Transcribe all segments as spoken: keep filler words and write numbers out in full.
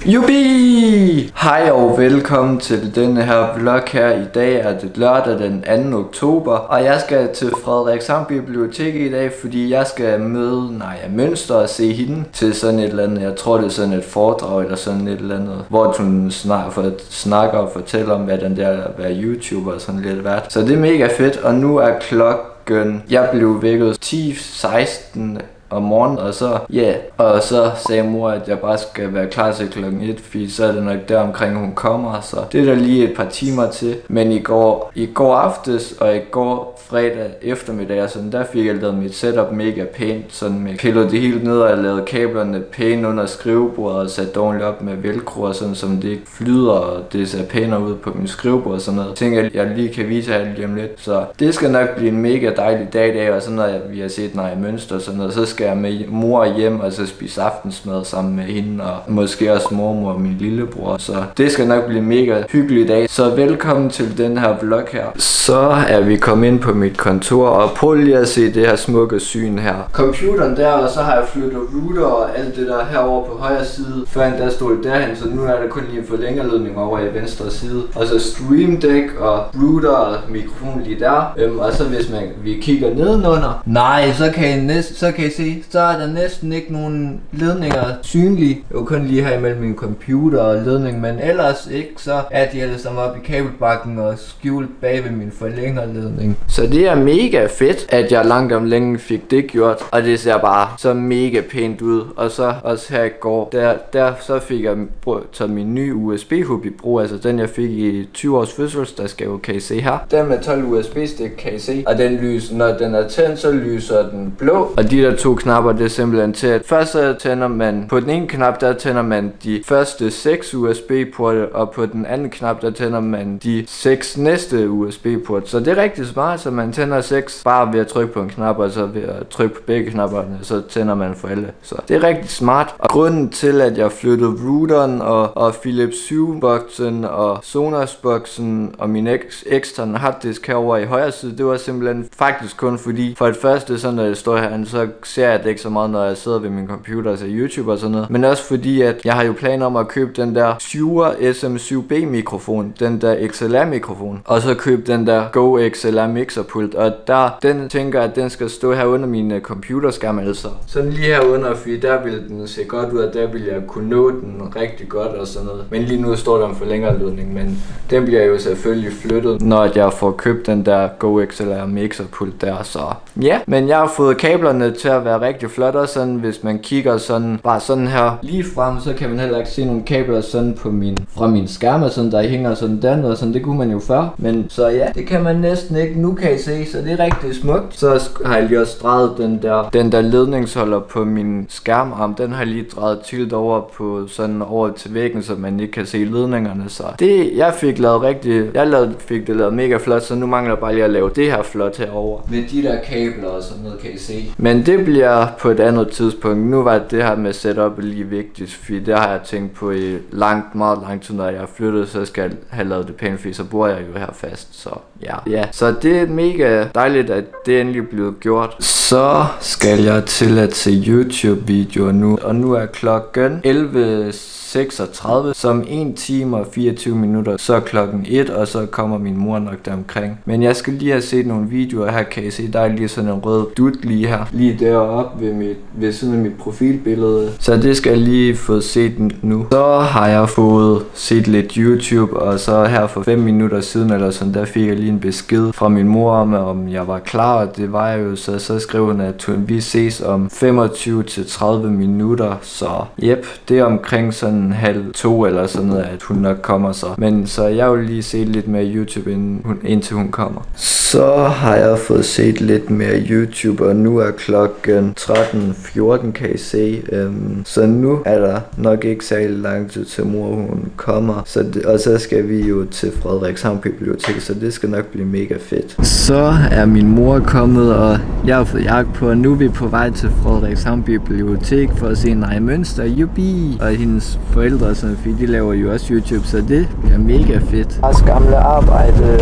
Jubi! Hej og velkommen til denne her vlog her. I dag er det lørdag den anden oktober, og jeg skal til Frederikshavn Bibliotek i dag, fordi jeg skal møde Naja Mønster og se hende til sådan et eller andet. Jeg tror det er sådan et foredrag eller sådan et eller andet, hvor hun snakker, snakker og fortæller om, hvad den der er at være YouTuber og sådan lidt hvert. Så det er mega fedt, og nu er klokken, jeg blev vækket ti seksten om morgenen, og så, ja, yeah. og så sagde mor, at jeg bare skal være klar til klokken et, fordi så er det nok der omkring hun kommer, så det er der lige et par timer til. Men i går, i går aftes og i går fredag eftermiddag, og sådan, der fik jeg lavet mit setup mega pænt, sådan med pillet det helt ned og lavet kablerne pænt under skrivebordet og sat ordentligt op med velcro og sådan, som det ikke flyder, og det ser pænere ud på min skrivebord og sådan noget. Jeg tænker, at jeg lige kan vise jer lige om lidt, så det skal nok blive en mega dejlig dag i dag, og sådan når vi har set Naja Mønster og sådan noget, så skal jeg med mor hjem og så spise aftensmad sammen med hende, og måske også mormor og min lillebror, så det skal nok blive en mega hyggelig i dag. Så velkommen til den her vlog her. Så er vi kommet ind på mit kontor, og prøv lige at se det her smukke syn her. Computeren der, og så har jeg flyttet router og alt det der herover på højre side. Førhen der stod det derhen, så nu er der kun lige en forlængerledning over i venstre side. Og så Stream Deck og router og mikrofon lige der. Øhm, og så hvis man, vi kigger nedenunder, nej, så kan I, næst, så kan I se, så er der næsten ikke nogen ledninger synlige. Jo, kun lige her imellem min computer og ledning, men ellers ikke, så er de alle sammen oppe i kabelbakken og skjult bag ved min forlængerledning. Så det er mega fedt, at jeg langt om længe fik det gjort, og det ser bare så mega pænt ud. Og så også her i går, der, der så fik jeg taget min nye U S B-hub i brug, altså den jeg fik i tyve års fødselsdagsgave, kan I se her. Den med tolv U S B-stik, kan I se, og den lyser, når den er tændt, så lyser den blå, og de der to knapper, det er simpelthen til, at først så tænder man, på den ene knap, der tænder man de første seks U S B-porte, og på den anden knap, der tænder man de seks næste U S B-porte. Så det er rigtig smart, så man tænder seks bare ved at trykke på en knap, og så ved at trykke på begge knapperne, så tænder man for alle. Så det er rigtig smart. Og grunden til, at jeg flyttede routeren og, og Philips Hue-boksen og Sonos-boksen og min ek eksterne harddisk herovre i højre side, det var simpelthen faktisk kun fordi, for det første, så når jeg står her, så ser jeg det ikke så meget, når jeg sidder ved min computer og ser YouTube og sådan noget. Men også fordi, at jeg har jo planer om at købe den der Shure S M syv B mikrofon, den der X L R mikrofon, og så købe den der Go X L R mixerpult, og der, den tænker at den skal stå her under min computerskærm, altså. Sådan lige herunder, fordi der vil den se godt ud, og der vil jeg kunne nå den rigtig godt og sådan noget. Men lige nu står der en forlængerledning, men den bliver jo selvfølgelig flyttet, når jeg får købt den der Go X L R mixerpult der, så ja. Men jeg har fået kablerne til at være rigtig flot, og sådan hvis man kigger sådan bare sådan her lige frem, så kan man heller ikke se nogle kabler sådan på min fra min skærm og sådan, der hænger sådan dernede og sådan. Det kunne man jo før, men så ja, det kan man næsten ikke. Nu kan I se, så det er rigtig smukt. Så har jeg lige også drejet den der den der ledningsholder på min skærmarm, den har jeg lige drejet tilt over på sådan over til væggen, så man ikke kan se ledningerne. Så det jeg fik lavet rigtig, jeg lavede, fik det lavet mega flot, så nu mangler jeg bare lige at lave det her flot herover med de der kabler og sådan noget, kan I se. Men det bliver på et andet tidspunkt. Nu var det her med setup lige vigtigt, fordi det har jeg tænkt på i langt, meget lang tid, når jeg er flyttet, så skal jeg have lavet det pænt, fordi så bor jeg jo her fast, så ja. ja. Så det er mega dejligt, at det endelig er blevet gjort. Så skal jeg til at se YouTube-videoer nu, og nu er klokken elleve seksogtredive, som en time og fireogtyve minutter, så klokken et, og så kommer min mor nok deromkring. Men jeg skal lige have set nogle videoer her, kan I se, der er lige sådan en rød dut lige her, lige deroppe ved, mit, ved siden af mit profilbillede. Så det skal jeg lige få set nu. Så har jeg fået set lidt YouTube, og så her for fem minutter siden, eller sådan, der fik jeg lige en besked fra min mor om, om jeg var klar, og det var jeg jo, så så skrev hun, at vi ses om femogtyve til tredive minutter, så jep, det er omkring sådan halv to eller sådan noget, at hun nok kommer så. Men så jeg vil lige se lidt mere YouTube, inden hun, indtil hun kommer. Så har jeg fået set lidt mere YouTube, og nu er klokken tretten fjorten, kan I se. Um, så nu er der nok ikke særlig lang tid til mor hun kommer. Så det, og så skal vi jo til Frederikshavn Bibliotek, så det skal nok blive mega fedt. Så er min mor kommet, og jeg har fået jagt på, og nu er vi på vej til Frederikshavn Bibliotek for at se Naja Mønster, jubi! Og hendes forældre, sådan, fordi de laver jo også YouTube, så det bliver mega fedt. Deres gamle arbejde.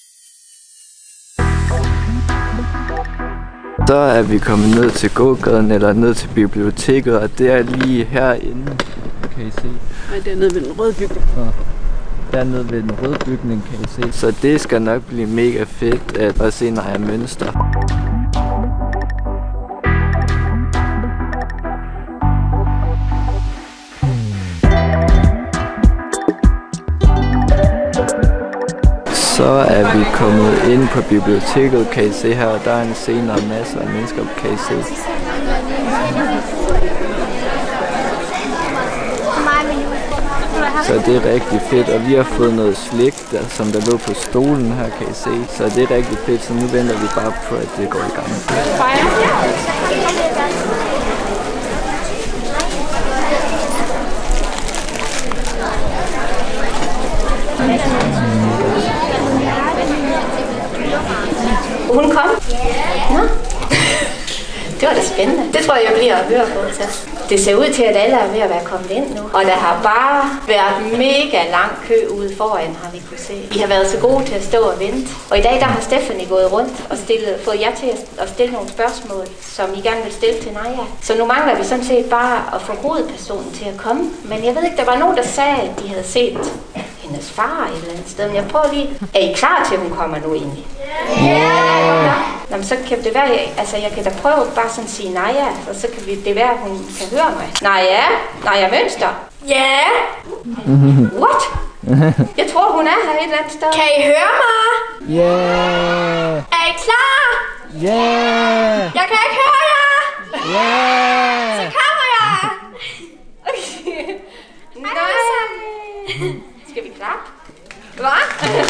Så er vi kommet ned til gågaden, eller ned til biblioteket, og det er lige herinde, kan I se. Nej, dernede ved den røde bygning. Ja. Dernede ved den røde bygning kan I se. Så det skal nok blive mega fedt at, at se Naja Mønster. Så er vi kommet ind på biblioteket, kan I se her. Der er en scene og masser af mennesker, kan I se. Så det er rigtig fedt, og vi har fået noget slik, der, som der lå på stolen her, kan I se. Så det er rigtig fedt, så nu venter vi bare på, at det går i gang. Hun kom? Ja. Det var da spændende. Det tror jeg, jeg bliver at høre på til. Det ser ud til, at alle er ved at være kommet ind nu. Og der har bare været mega lang kø ude foran, har vi kunne se. Vi har været så gode til at stå og vente. Og i dag der har Stephanie gået rundt og stillet, fået jer til at stille nogle spørgsmål, som I gerne vil stille til Naja. Så nu mangler vi sådan set bare at få hovedpersonen til at komme. Men jeg ved ikke, der var nogen, der sagde, at de havde set hendes far et eller andet sted. Men jeg prøver lige. Er I klar til, at hun kommer nu egentlig? Ja! Yeah. Nå, men så kan det være, altså jeg kan da prøve bare sådan at sige Naja, og så kan det være, at hun kan høre mig. Naja? Naja Mønster? Ja? Yeah. What? Jeg tror, hun er her et eller andet sted. Kan I høre mig? Ja! Yeah. Er I klar? Ja! Yeah. Jeg kan ikke høre jer! Ja! Yeah. Så kommer jeg! Okay. Nej! Skal vi klappe? Hvad?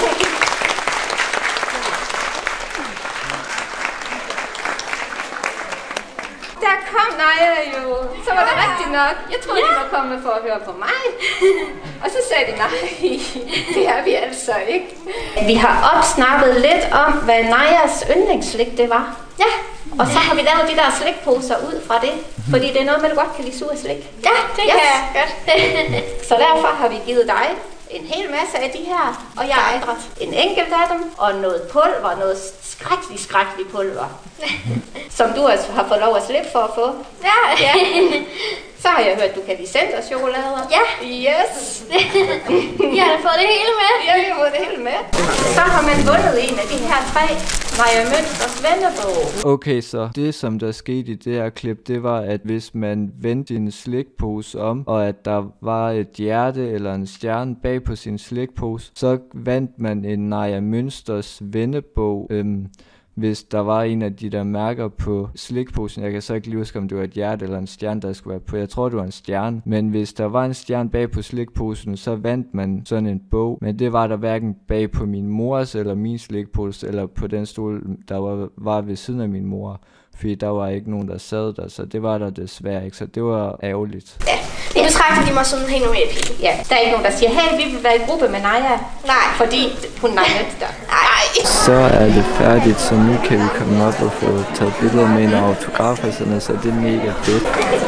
Der kom Naja jo. Så var det rigtigt nok. Jeg troede, ja. De var kommet for at høre på mig. Og så sagde de, nej, det er vi altså ikke. Vi har opsnappet lidt om, hvad Najas yndlingsslik det var. Ja. Og så har vi lavet de der slikposer ud fra det. Fordi det er noget med, du godt kan lide sur slik. Ja, det yes. kan jeg godt. Så derfor har vi givet dig en hel masse af de her, og jeg har ændret en enkelt af dem, og noget pulver, noget skrækkelig, skrækkelig pulver, som du altså har fået lov at slippe for at få. Ja. Ja. Så har jeg hørt, at du kan lide centerchokolader. Ja. Yes. Vi har da fået det hele med. Ja, vi har fået det hele med. Så har man vundet en af de her tre Naja Mønsters vennebog. Okay, så det som der skete i det her klip, det var, at hvis man vendte sin slikpose om, og at der var et hjerte eller en stjerne bag på sin slikpose, så vandt man en Naja Mønsters vennebog. Øhm, hvis der var en af de der mærker på slikposen. Jeg kan så ikke lige huske, om det var et hjerte eller en stjerne, der skulle være på. Jeg tror, det var en stjerne. Men hvis der var en stjerne bag på slikposen, så vandt man sådan en bog. Men det var der hverken bag på min mors eller min slikpose, eller på den stol, der var, var ved siden af min mor. Fordi der var ikke nogen, der sad der, så det var der desværre ikke. Så det var ærgerligt. Ja, det betragter de mig som en helt normal pige. Ja, der er ikke nogen, der siger, hey, vi vil være i gruppe med Naja. Nej. Fordi hun Naja Mønster. Nej. Så er det færdigt, så nu kan vi komme op og få taget billeder med en autografer, sådan, så det er mega fedt.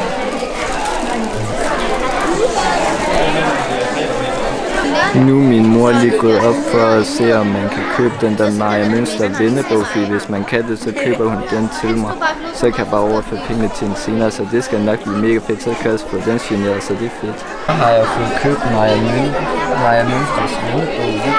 Nu er min mor lige gået op for at se, om man kan købe den der Naja Mønster vennebog, fordi hvis man kan det, så køber hun den til mig. Så kan jeg bare overføre pengene til en senere, så det skal nok blive mega fedt. Så kan jeg også få den signeret, så det er fedt. Så har jeg fået købt Naja Mønsters vennebog.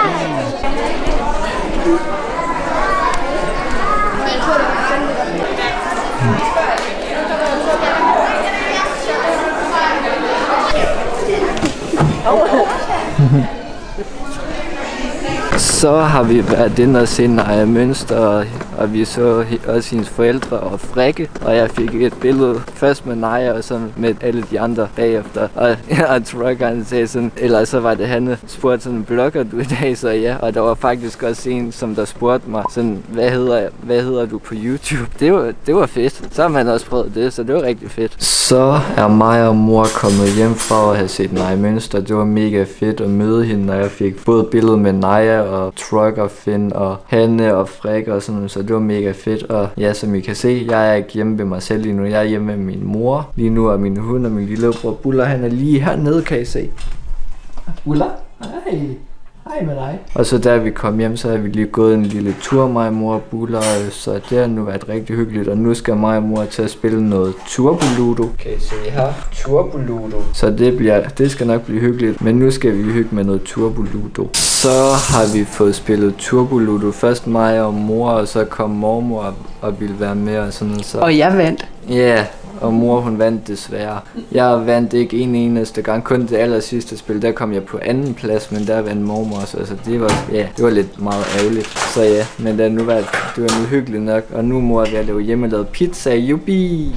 Så har vi været inde og se Naja Mønster, og, og vi så også hendes forældre og Frikke, og jeg fik et billede først med Naja og så med alle de andre bagefter. Og, ja, og truckeren sagde sådan, eller så var det han spurgte sådan, blogger du i dag, så ja, og der var faktisk også en, som der spurgte mig sådan, hvad hedder, hvad hedder du på YouTube? Det var, det var fedt. Så har man også prøvet det, så det var rigtig fedt. Så er mig og mor kommet hjem fra at have set Naja Mønster. Det var mega fedt at møde hende, og jeg fik både billede med Naja og Trucker, Finn og Hanne og Frikke og sådan noget, så det var mega fedt. Og ja, som I kan se, jeg er ikke hjemme ved mig selv lige nu. Jeg er hjemme med min mor. Lige nu er min hund og min lillebror Buller, han er lige hernede, kan I se. Buller, hej. Hej med dig. Og så da vi kom hjem, så havde vi lige gået en lille tur, mig og mor og Buller, så det har nu været rigtig hyggeligt. Og nu skal mig og mor til at spille noget Turbo Ludo. Kan I se her? Turbo Ludo. Så det, bliver, det skal nok blive hyggeligt, men nu skal vi hygge med noget Turbo Ludo. Så har vi fået spillet Turbo Ludo. Først mig og mor, og så kom mormor og ville være med og sådan noget. Så. Og jeg vandt. Ja. Yeah. Og mor hun vandt desværre. Jeg vandt ikke en eneste gang, kun det aller sidste spil, der kom jeg på anden plads, men der vandt mormor også, altså det var, ja, det var lidt meget ærgerligt. Så ja, men det, nu var, det var nu hyggeligt nok, og nu mor er ved at lave hjemmelavet pizza, jubi!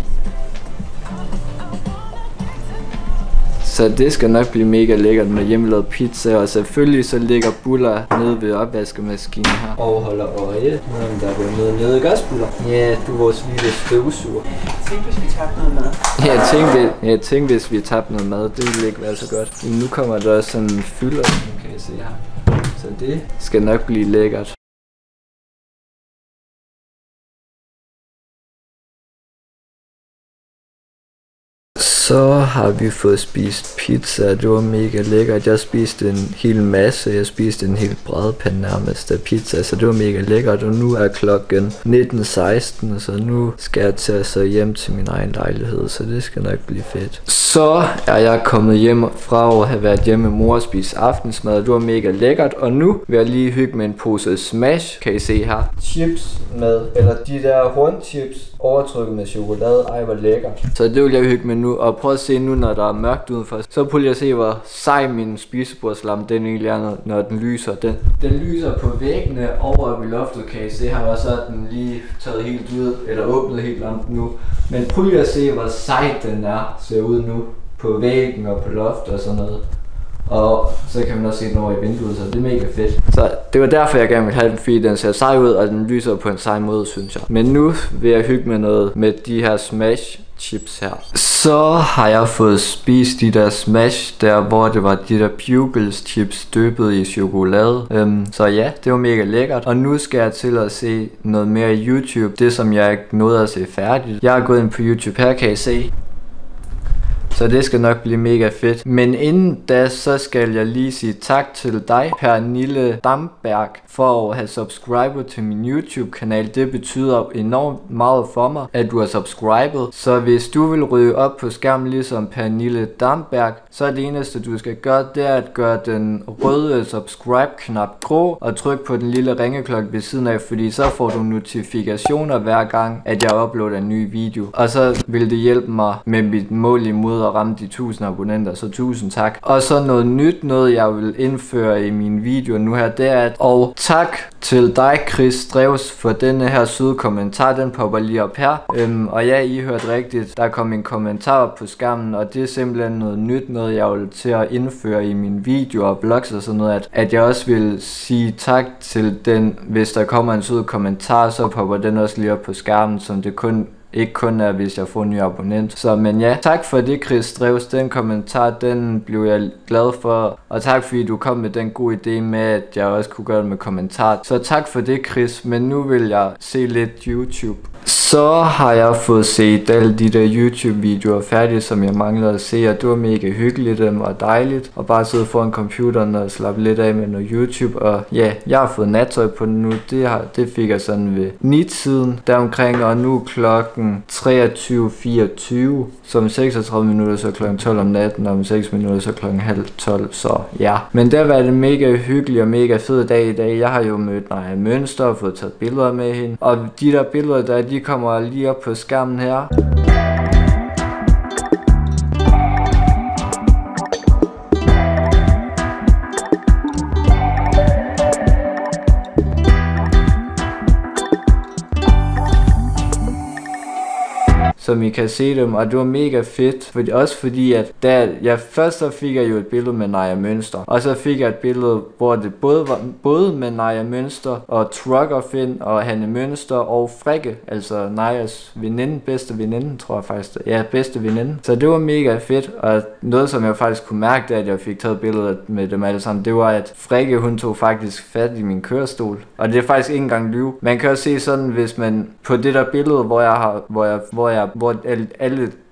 Så det skal nok blive mega lækkert med hjemmelavet pizza, og selvfølgelig så ligger Buller nede ved opvaskemaskinen her og holder øje, når der er noget nede, ikke også, Buller? Ja, du er vores lille støvsuger. Tænk, hvis vi tabte noget mad. Ja, tænk, ja, tænk hvis vi tabte noget mad, det ville ikke være så godt. Men nu kommer der også sådan en fylder, kan jeg se her. Så det skal nok blive lækkert. Så har vi fået spist pizza, det var mega lækkert. Jeg spiste en hel masse, jeg spiste en hel brædepande nærmest af pizza, så det var mega lækkert. Og nu er klokken nitten seksten, så nu skal jeg tage så hjem til min egen lejlighed, så det skal nok blive fedt. Så er jeg kommet hjem fra at have været hjemme med mor og spise aftensmad, det var mega lækkert. Og nu vil jeg lige hygge med en pose Smash, kan I se her. Chips med, eller de der hornchips, overtrykket med chokolade, ej hvor lækkert. Så det vil jeg hygge med nu, og prøv at se nu, når der er mørkt udenfor. Så prøv lige at se, hvor sej min spisebordslamme den egentlig er, når den lyser. Den, den lyser på væggene over ved loftet, kan I se her, og så er den lige taget helt ud, eller åbnet helt lampen nu. Men prøv lige at se, hvor sej den er, ser ud nu, på væggen og på loftet og sådan noget. Og så kan man også se den over i vinduet, så det er mega fedt. Så det var derfor jeg gerne ville have den, fordi den ser sej ud, og den lyser på en sej måde, synes jeg. Men nu vil jeg hygge med noget med de her Smash chips her. Så har jeg fået spist de der Smash der, hvor det var de der Bugles chips døbet i chokolade. Um, så ja, det var mega lækkert. Og nu skal jeg til at se noget mere i YouTube, det som jeg ikke nåede at se færdigt. Jeg er gået ind på YouTube, her kan I se. Så det skal nok blive mega fedt. Men inden da, så skal jeg lige sige tak til dig, Pernille Damberg, for at have subscribet til min YouTube-kanal. Det betyder enormt meget for mig, at du har subscribet. Så hvis du vil ryge op på skærmen ligesom Pernille Damberg, så er det eneste du skal gøre, det er at gøre den røde subscribe-knap grå, og tryk på den lille ringeklokke ved siden af, fordi så får du notifikationer hver gang, at jeg uploader en ny video. Og så vil det hjælpe mig med mit mål imod at ramme de tusind abonnenter, så tusind tak. Og så noget nyt, noget jeg vil indføre i mine videoer nu her, det er at, og tak til dig, Chris Streus, for denne her søde kommentar, den popper lige op her. Øhm, og ja, I hørte rigtigt, der kom en kommentar op på skærmen, og det er simpelthen noget nyt, noget jeg vil til at indføre i mine videoer og vlogs og sådan noget, at, at jeg også vil sige tak til den, hvis der kommer en sød kommentar, så popper den også lige op på skærmen, som det kun ikke kun er, hvis jeg får en ny abonnent. Så men ja, tak for det, Chris Streus. Den kommentar, den blev jeg glad for. Og tak fordi du kom med den gode idé med, at jeg også kunne gøre det med kommentar. Så tak for det, Chris. Men nu vil jeg se lidt YouTube. Så har jeg fået set alle de der YouTube-videoer færdige, som jeg manglede at se, og det var mega hyggeligt og dejligt at bare sidde foran computeren og slappe lidt af med noget YouTube. Og ja, jeg har fået nattøj på nu, det, har, det fik jeg sådan ved ni-tiden deromkring, og nu klokken treogtyve fireogtyve, så om seksogtredive minutter så klokken tolv om natten, og om seks minutter så klokken halv tolv, så ja. Men det har været en mega hyggelig og mega fed dag i dag. Jeg har jo mødt Naja Mønster og fået taget billeder med hende, og de der billeder der, de kommer lige op på skærmen her. Som I kan se dem, og det var mega fedt, fordi, også fordi at da jeg først så fik jeg jo et billede med Naja Mønster, og så fik jeg et billede, hvor det både var både med Naja Mønster og Trucker Finn og Hanne Mønster og Frikke, altså Najas veninde, bedste veninde, tror jeg faktisk, ja, bedste veninde. Så det var mega fedt, og noget som jeg faktisk kunne mærke, da at jeg fik taget billeder med dem alle sammen, det var at Frikke, hun tog faktisk fat i min kørestol, og det er faktisk ikke engang lyve. Man kan også se sådan, hvis man på det der billede, hvor jeg har, hvor jeg, hvor jeg hvor alle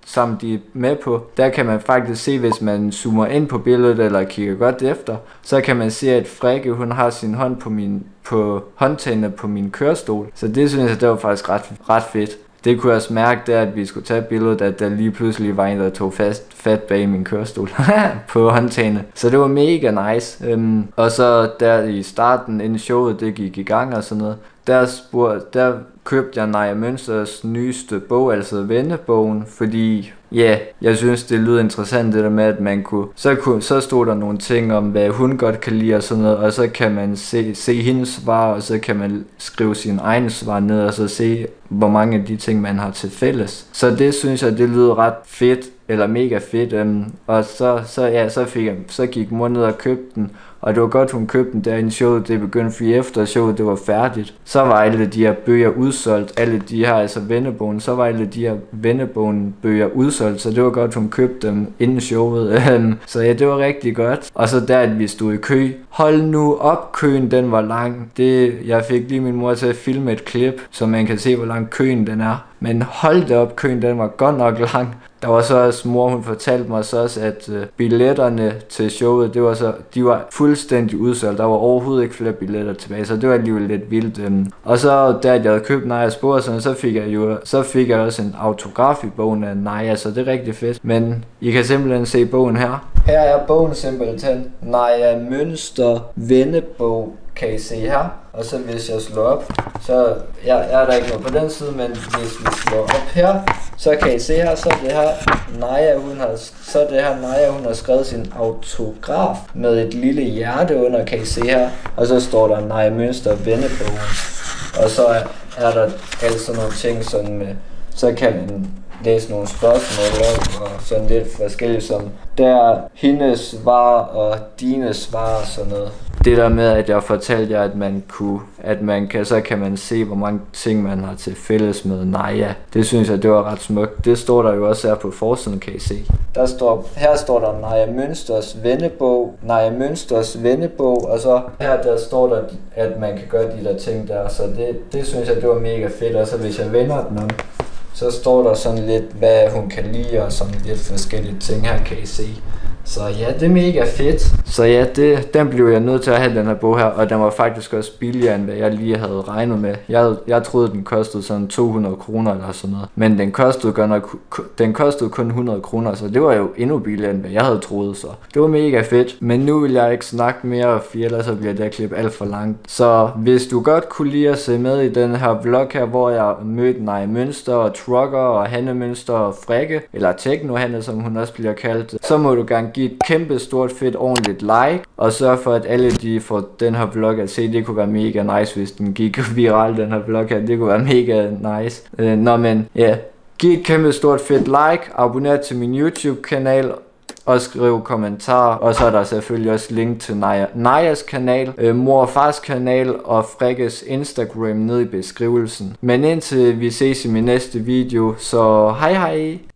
som de er med på, der kan man faktisk se, hvis man zoomer ind på billedet eller kigger godt efter, så kan man se, at Frikke, hun har sin hånd på, min, på håndtagene på min kørestol. Så det synes jeg, det var faktisk ret, ret fedt. Det kunne jeg også mærke, der at vi skulle tage billedet, at der lige pludselig var en, der tog fast, fat bag min kørestol på håndtagene. Så det var mega nice. Um, og så der i starten, inden showet det gik i gang og sådan noget, der, spurgte, der købte jeg Naja Mønsters nyeste bog, altså Vennebogen, fordi ja, yeah, jeg synes det lyder interessant det der med, at man kunne så, kunne, så stod der nogle ting om, hvad hun godt kan lide og sådan noget, og så kan man se, se hendes svar, og så kan man skrive sin egne svar ned, og så se, hvor mange af de ting, man har til fælles. Så det synes jeg, det lyder ret fedt, eller mega fedt, um, og så, så, ja, så, fik jeg, så gik mor ned og købte den, og det var godt, hun købte den der inden showet det begyndte, fordi efter showet det var færdigt, så var alle de her bøger udsolgt, alle de her, altså Vennebogen, så var alle de her Vennebogen bøger udsolgt, så det var godt, hun købte dem inden showet, så ja, det var rigtig godt. Og så der, at vi stod i kø, hold nu op, køen den var lang, det, jeg fik lige min mor til at filme et klip, så man kan se, hvor lang køen den er, men hold da op, køen den var godt nok lang. Der var så også mor, hun fortalte mig så også, at øh, billetterne til showet, det var så, de var fuldstændig udsolgt. Der var overhovedet ikke flere billetter tilbage, så det var alligevel lidt vildt. Øhm. Og så da jeg havde købt Najas bog, så fik jeg jo så fik jeg også en autograf i bogen af Naja, så det er rigtig fedt. Men I kan simpelthen se bogen her. Her er bogen simpelthen Naja Mønster Vennebog, kan I se her. Og så hvis jeg slår op, så ja, er der ikke noget på den side, men hvis vi slår op her, så kan I se her, så er det her Naja, hun har, så er det her Naja, hun har skrevet sin autograf med et lille hjerte under, kan I se her. Og så står der Naja Mønster Vennebogen. Og så er, er der altså nogle ting, som med, så kan man læse nogle spørgsmål op, og sådan lidt forskelligt, som der hendes svar og dine svar og sådan noget. Det der med, at jeg fortalte jer, at man kunne, at man kan, så kan man se, hvor mange ting man har til fælles med Naja. Det synes jeg, det var ret smukt. Det står der jo også her på forsiden, kan I se. Der står, her står der Naja Mønsters Vennebog, Naja Mønsters Vennebog, og så her der står der, at man kan gøre de der ting der, så det, det synes jeg, det var mega fedt. Og så hvis jeg vender den om, så står der sådan lidt, hvad hun kan lide, og sådan lidt forskellige ting her, kan I se. Så ja, det er mega fedt. Så ja, det, den blev jeg nødt til at have, den her bog her, og den var faktisk også billigere, end hvad jeg lige havde regnet med. Jeg, jeg troede, den kostede sådan to hundrede kroner eller sådan noget, men den kostede, godt nok, den kostede kun hundrede kroner, så det var jo endnu billigere, end hvad jeg havde troet, så det var mega fedt. Men nu vil jeg ikke snakke mere, for ellers så bliver det her klip alt for langt. Så hvis du godt kunne lide at se med i den her vlog her, hvor jeg mødte Naja Mønster og Trucker og Hanne Mønster og Frikke, eller Techno Hanne, som hun også bliver kaldt, så må du gerne give et kæmpe stort fedt ordentligt like, og sørg for at alle de får den her vlog at se. Det kunne være mega nice, hvis den gik viral, den her vlog her. Det kunne være mega nice. øh, Nå men ja, yeah. Giv et kæmpe stort fedt like, abonner til min YouTube kanal og skriv kommentarer, og så er der selvfølgelig også link til Naja, Najas kanal, øh, mor og fars kanal og Frikkes Instagram nede i beskrivelsen. Men indtil vi ses i min næste video, så hej hej!